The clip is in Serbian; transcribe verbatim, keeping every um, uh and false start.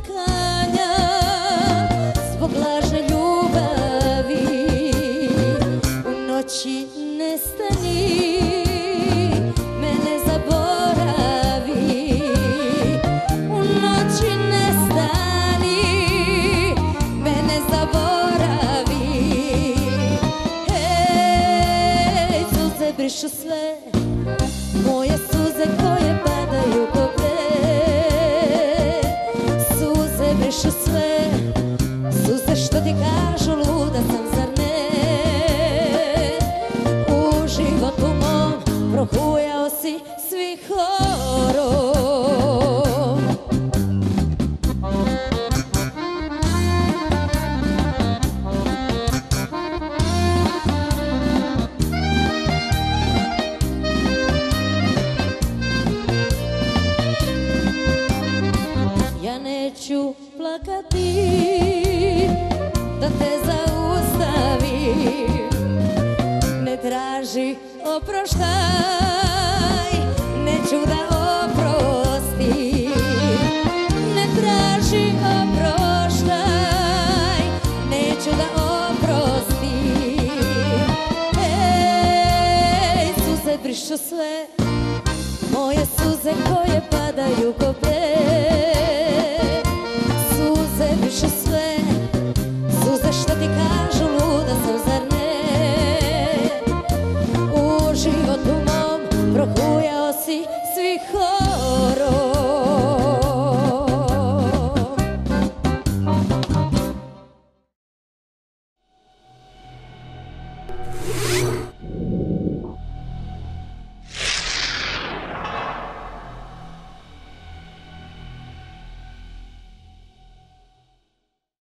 plakanja zbog lažne ljubavi. U noći nestani, mene zaboravi. U noći nestani, mene zaboravi. Hej, suze brišu sve, moje suze koje padaju ko bre. Suze brišu sve, suze što ti kažu luda sam, zar ne? U životu mom prohujao si svi horor. Ja neću plakati da te zaustavim, ne traži oproštaj, neću da oprostim. Ne traži oproštaj, neću da oprostim. Ej, suze brišu sve, moje suze koje